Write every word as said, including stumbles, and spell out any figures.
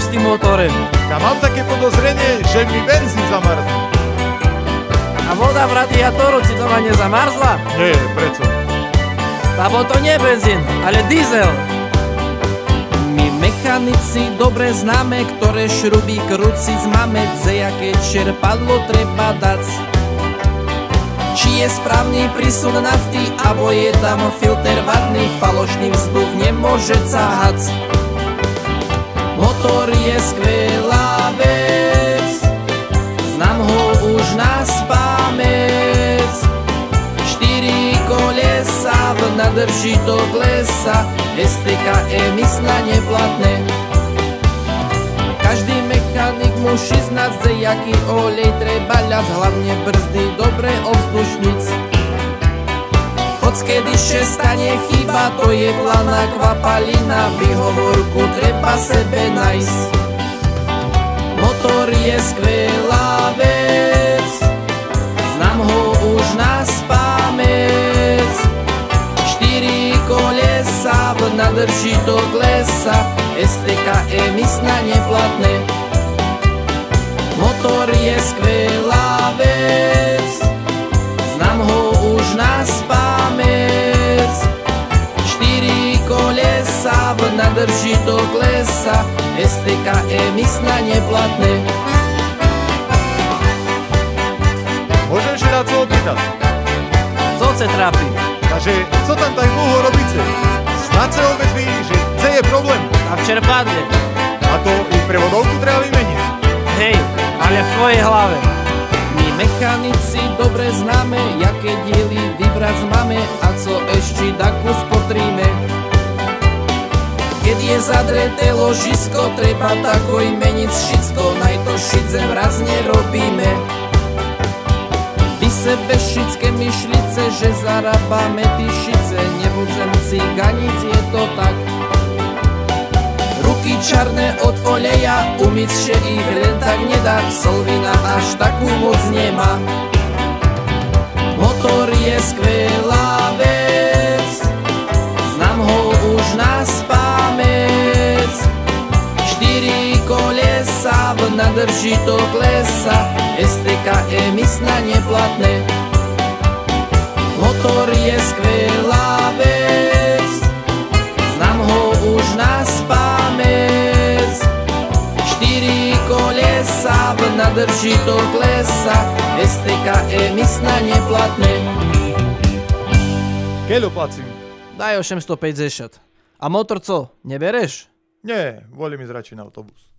máš s tým motorem? Ja mám také podozrenie, že mi benzín zamarzne. A voda v radiátoru ti doma nezamarzla? Nie, prečo? Lebo to nie benzín, ale diesel. My mechanici dobre známe, ktoré šruby krúciť máme, dzejaké čerpadlo treba dať. Či je správny prísun nafty, abo je tam filter vadný, falošný vzduch nemôže cáhať. Motor je skvelá vec, znam ho už na spamäť. Štyri kolesa, v nádrži do klesa, es té ká emisná neplatné. Každý mechanik musí znať, jaký olej treba ľať, hlavne brzdy dobre ovzdušnic. Hoď kedy še stane chyba, to je planá kvapalina, výhovorku treba sebe nájsť. Motor je skvelá vec, znam ho už na spamäť. Štyri kolesa, v nádrži do klesa, es té ká emisná neplatné. Motor je skvelá vec, znam ho už na spamäť. Štyri kolesa, v nádrži do klesa, es té ká emisná neplatné. Môžem ešte rád sa opýtať. Co se trápi? Takže, co tam tak dlho robíte? Snad sa obezví, že kde je problém? A v čerpadle. A to i prevodovku treba vymeniť. Hej, ale v tvojej hlave. My mechanici dobre známe, jaké diely vybrať máme a co ešte takú spotríme. Keď je zadreté ložisko, treba takoj meniť všetko, naj to šidze vraz nerobíme. Vy sebe šické myšlice, že zarábame ty šice, nebudem ciganiť, je to tak. Ruky čarné od oleja, umyť še ich len tak nedá, solvina až takú moc nemá. Motor je skvelá vec, znam ho už na spamäť. Štyri kolesa, v nádrži do klesa, es té ká emisná neplatné. Motor je skvelá vec, znam ho už na spamäť. Štyri kolesa, v nádrži do klesa, es té ká emisná neplatné. Keľo placím? Daj osemstopäťdesiat. A motor co, nebereš? Nie, volím ísť radšej na autobus.